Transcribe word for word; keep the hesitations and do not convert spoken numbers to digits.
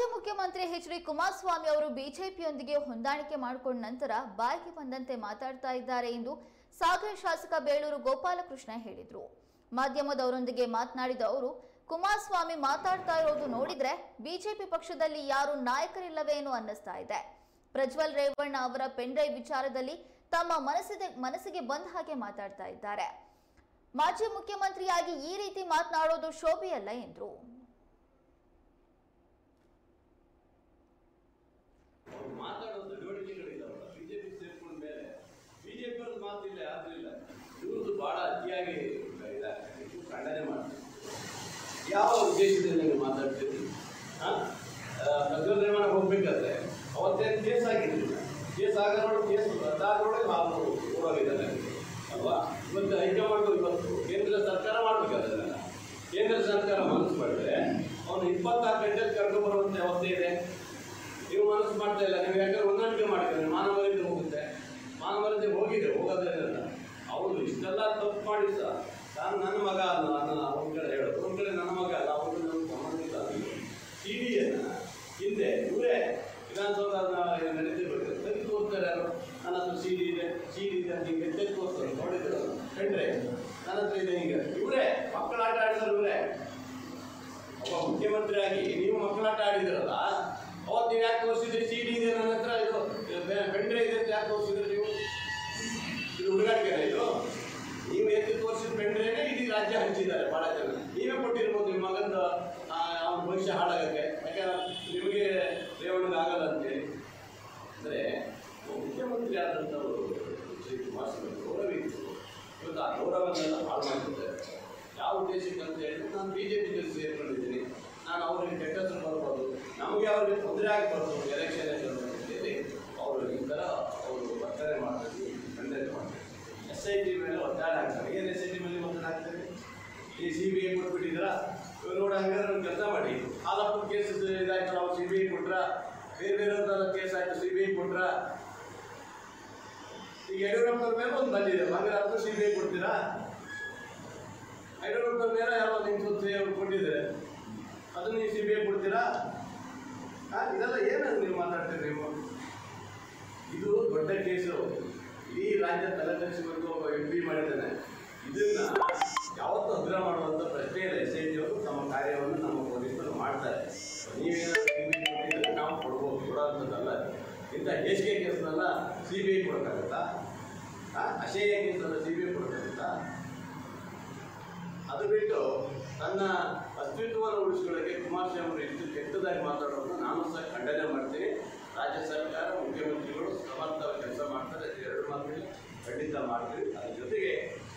ಮಾಜಿ ಮುಖ್ಯಮಂತ್ರಿ H D Kumaraswamy ಅವರು ಬಿಜೆಪಿಯೊಂದಿಗೆ ಹೊಂದಾಣಿಕೆ ಮಾಡಿಕೊಂಡ ನಂತರ ಬಾಯಿಗೆ ಬಂದಂತೆ ಮಾತಾಡ್ತಾ ಇದ್ದಾರೆ ಎಂದು ಸಾಗರ ಶಾಸಕ ಬೇಳೂರು ಗೋಪಾಲಕೃಷ್ಣ ಹೇಳಿದರು. ಮಾಧ್ಯಮದವರೊಂದಿಗೆ ಮಾತನಾಡಿದ ಅವರು, ಕುಮಾರಸ್ವಾಮಿ ಮಾತಾಡ್ತಾ ಇರೋದು ನೋಡಿದ್ರೆ ಬಿಜೆಪಿ ಪಕ್ಷದಲ್ಲಿ ಯಾರು ನಾಯಕರಿಲ್ಲವೇನೋ ಅನ್ನಿಸ್ತಾ ಇದೆ. ಪ್ರಜ್ವಲ್ ರೇವಣ್ಣ ಅವರ ಪೆನ್ಡ್ರೈವ್ ವಿಚಾರದಲ್ಲಿ ತಮ್ಮ ಮನಸ್ಸಿಗೆ ಮನಸ್ಸಿಗೆ ಬಂದ ಹಾಗೆ ಮಾತಾಡ್ತಾ ಇದ್ದಾರೆ. ಮಾಜಿ ಮುಖ್ಯಮಂತ್ರಿಯಾಗಿ ಈ ರೀತಿ ಮಾತನಾಡೋದು ಶೋಭೆಯಲ್ಲ ಎಂದರು. ಮಾತಾಡೋದು ಬೇಡಿಕೆಗಳಿದ್ದಾವಲ್ಲ, ಬಿಜೆಪಿ ಸೇರ್ಕೊಂಡ ಮೇಲೆ ಬಿಜೆಪಿ ಅವ್ರದ್ದು ಮಾತಿಲ್ಲ, ಯಾರು ಇಲ್ಲ. ಇವ್ರದ್ದು ಬಹಳ ಅತಿಯಾಗಿ ಖಂಡನೆ ಮಾಡ್ತಾರೆ. ಯಾವ ಉದ್ದೇಶದಿಂದ ನೀವು ಮಾತಾಡ್ತೀರಿ? ಪ್ರಜ್ವಲ್ ರೇವಣ್ಣ ಹೋಗ್ಬೇಕಾದ್ರೆ ಅವತ್ತೇನು ಕೇಸ್ ಆಗಿರಲಿಲ್ಲ. ಕೇಸ್ ಆಗ ನೋಡಿ ಕೇಸ್ ರದ್ದಾಗೋಡೆ ಹೋಗಿದ್ದಾರೆ ಅಲ್ವಾ? ಇವತ್ತು ಹೈಕಮಾಂಡ್ ಇವತ್ತು ಕೇಂದ್ರ ಸರ್ಕಾರ ಮಾಡ್ಬೇಕಾದ್ರೆ ಕೇಂದ್ರ ಸರ್ಕಾರ ಮನಸ್ಸು ಮಾಡಿದ್ರೆ ಅವನು ಇಪ್ಪತ್ತಾರು ಗಂಟೆಗೆ ಕರ್ಕೊಂಡು ಬರುವಂತ ವ್ಯವಸ್ಥೆ ಇದೆ. ನೀವು ಮನಸ್ಸು ಮಾಡ್ತಾ ಇಲ್ಲ, ನೀವು ಯಾಕಂದ್ರೆ ಹೊಂದಾಣಿಕೆ ಮಾಡ್ತಾರೆ. ಮಾನವರಿಗೆ ಹೋಗುತ್ತೆ, ಮಾನವರಿಗೆ ಹೋಗಿದ್ರೆ ಹೋಗೋದೇನಲ್ಲ. ಅವರು ಇಷ್ಟೆಲ್ಲ ತಪ್ಪು ಮಾಡಿ ಸಹ ನಾನು ನನ್ನ ಮಗ ಅಲ್ಲ, ನಾನು ಅವ್ರ ಕಡೆ ಹೇಳೋದು, ಅವ್ರ ಕಡೆ ನನ್ನ ಮಗ ಅಲ್ಲ, ಅವ್ರಿಗೆ ನನ್ನ ಸಂಬಂಧಿತ ಸಿ ಡಿಯನ್ನು ಹಿಂದೆ ಇವರೇ ವಿಧಾನಸೌಧ ನಡೀತಿರ್ಬೇಕು ತೆಗೆದು ತೋರಿಸ್ತಾರೆ. ಯಾರು ನನ್ನ ಹತ್ರ ಸಿ ಡಿ ಇದೆ, ಸಿ ಡಿ ಇದೆ ಅಂತ ಹಿಂಗೆ ತೆಗೆದು ತೋರಿಸ್ತಾರೆ. ನೋಡಿದ್ರೆ ಕಂಡ್ರೆ ನನ್ನ ಹತ್ರ ಇದೆ. ಹಿಂಗೆ ಇವರೇ ಮಕ್ಕಳ ಆಟ ಆಡಿದ್ರು. ಇವರೇ ಒಬ್ಬ ಮುಖ್ಯಮಂತ್ರಿ ಆಗಿ ನೀವು ಮಕ್ಕಳಾಟ ಆಡಿದಿರಲ್ಲ, ಅವತ್ತು ನೀವು ಯಾಕೆ ತೋರಿಸಿದ್ರಿ? ಸಿ ಡಿ ಇದೆ ನನ್ನ ಹತ್ರ, ಇದು ಪೆಂಡ್ರೆ ಇದೆ ಅಂತ ಯಾಕೆ ತೋರಿಸಿದ್ರಿ ನೀವು? ಇದು ಹುಡುಗಾಟಿಕೆ ಇದು. ನೀವು ಎತ್ತಿ ತೋರಿಸಿದ ಪೆಂಡ್ರೇನೆ ಇಡೀ ರಾಜ್ಯ ಹಂಚಿದ್ದಾರೆ ಭಾಳ ಜನ. ನೀವೇ ಕೊಟ್ಟಿರ್ಬೋದು ನಿಮ್ಮ ಮಗಂದ ಅವನ ಭವಿಷ್ಯ ಹಾಳಾಗಕ್ಕೆ. ಯಾಕಂದ್ರೆ ನಿಮಗೆ ರೇವಣ್ಣಗೆ ಆಗಲ್ಲ ಅಂತೇಳಿ. ಅಂದರೆ ಮುಖ್ಯಮಂತ್ರಿ ಆದಂಥವರು ಶ್ರೀ ಕುಮಾರಸ್ವಾಮಿ ಗೌರವ ಇತ್ತು. ಇವತ್ತು ಆ ಗೌರವನ್ನೆಲ್ಲ ಹಾಳು ಮಾಡ್ತಿದ್ದಾರೆ. ಯಾವ ಉದ್ದೇಶಕ್ಕೆ ಅಂತ ಹೇಳಿದ್ರೆ, ನಾನು ಬಿ ಜೆ ಪಿ ಜೊತೆ ಸೇರ್ಕೊಂಡಿದ್ದೀನಿ, ನಾನು ಅವ್ರಿಗೆ ಕೆಟ್ಟ ಹೆಸರು ಬರ್ಬೋದು, ನಮಗೆ ಅವ್ರಿಗೆ ತೊಂದರೆ ಆಗ್ಬಾರ್ದು ಎಲೆಕ್ಷನ್ ಅಂತೇಳಿ ಅವರು ಈ ಥರ ಅವರು ಒತ್ತಾಯ ಮಾಡ್ತಾರೆ, ಖಂಡನೆ ಮಾಡ್ತಾರೆ. ಎಸ್ ಐ ಟಿ ಮೇಲೆ ಒತ್ತಡ ಹಾಕ್ತಾರೆ. ಏನು ಎಸ್ ಐ ಟಿ ಮೇಲೆ ಒತ್ತಡ ಹಾಕ್ತಾರೆ? ಈ ಸಿ ಬಿ ಐ ಕೊಟ್ಬಿಟ್ಟಿದ್ರ ಇವ್ರು ನೋಡಿ, ಹಂಗಾದ್ರೆ ಒಂದು ಕೆಲಸ ಮಾಡಿ, ಹಾಲಪ್ಪ ಕೇಸ್ ಇದಾಯ್ತು, ಅವ್ರು ಸಿ ಬಿ ಐ ಕೊಟ್ರ, ಬೇರೆ ಬೇರೆ ಕೇಸ್ ಆಯ್ತು, ಸಿ ಬಿ ಐ ಕೊಟ್ರ. ಈಗ ಯಡಿಯೂರಪ್ಪನ ಮೇಲೆ ಒಂದು ಬಂದಿದೆ, ಹಂಗಾರೆ ಅದನ್ನು ಸಿ ಬಿ ಐ ಕೊಡ್ತೀರಾ? ಯಡಿಯೂರಪ್ಪನ ಮೇಲೆ ಯಾರೋ ನಿಮ್ಮ ಸುದ್ದಿ ಅವ್ರು ಕೊಟ್ಟಿದ್ದಾರೆ, ಅದನ್ನು ನೀವು ಸಿ ಬಿ ಐ ಕೊಡ್ತೀರಾ? ಇದೆಲ್ಲ ಏನಂತ ನೀವು ಮಾತಾಡ್ತೀರಿ ನೀವು? ಇದು ದೊಡ್ಡ ಕೇಸು. ಇಡೀ ರಾಜ್ಯ ತಲೆಕೆಡಿಸಿಕೊಂಡು ಒಬ್ಬ ಎಂ ಪಿ ಮಾಡಿದ್ದಾನೆ. ಇದನ್ನ ಯಾವತ್ತೂ ಅಗ್ರ ಮಾಡುವಂಥ ಪ್ರಶ್ನೆ ಇಲ್ಲ. ಎಸ್ ಐ ಟಿ ಅವರು ತಮ್ಮ ಕಾರ್ಯವನ್ನು ನಮ್ಮ ಪೊಲೀಸರು ಮಾಡ್ತಾರೆ. ನೀವೇನಾದ್ರು ನಾವು ಕೊಡ್ಬೋದು, ಕೊಡೋಂಥದ್ದಲ್ಲ. ಇಂಥ ಹೇಸಿಗೆ ಕೇಸ್ನೆಲ್ಲ ಸಿ ಬಿ ಐ ಕೊಡೋಕ್ಕಾಗತ್ತಾ? ಅಶೇಯ ಕೇಸನ್ನ ಸಿ ಬಿ ಐ ಕೊಡೋಕ್ಕಾಗತ್ತಾ? ಅದು ಬಿಟ್ಟು ತನ್ನ ಅಸ್ತಿತ್ವವನ್ನು ಉಳಿಸ್ಕೊಳ್ಳೋಕ್ಕೆ ಕುಮಾರಸ್ವಾಮಿ ಅವರು ಇಷ್ಟು ಕೆಟ್ಟದಾಗಿ ಮಾತಾಡೋದನ್ನು ನಾನು ಸಹ ಖಂಡನೆ ಮಾಡ್ತೀನಿ. ರಾಜ್ಯ ಸರ್ಕಾರ, ಮುಖ್ಯಮಂತ್ರಿಗಳು ಸಮರ್ಥವಾಗಿ ಕೆಲಸ ಮಾಡ್ತಾರೆ, ಎರಡು ಮಾತಿಗೆ ಖಂಡಿತ ಮಾಡ್ತೀವಿ. ಅದ್ರ ಜೊತೆಗೆ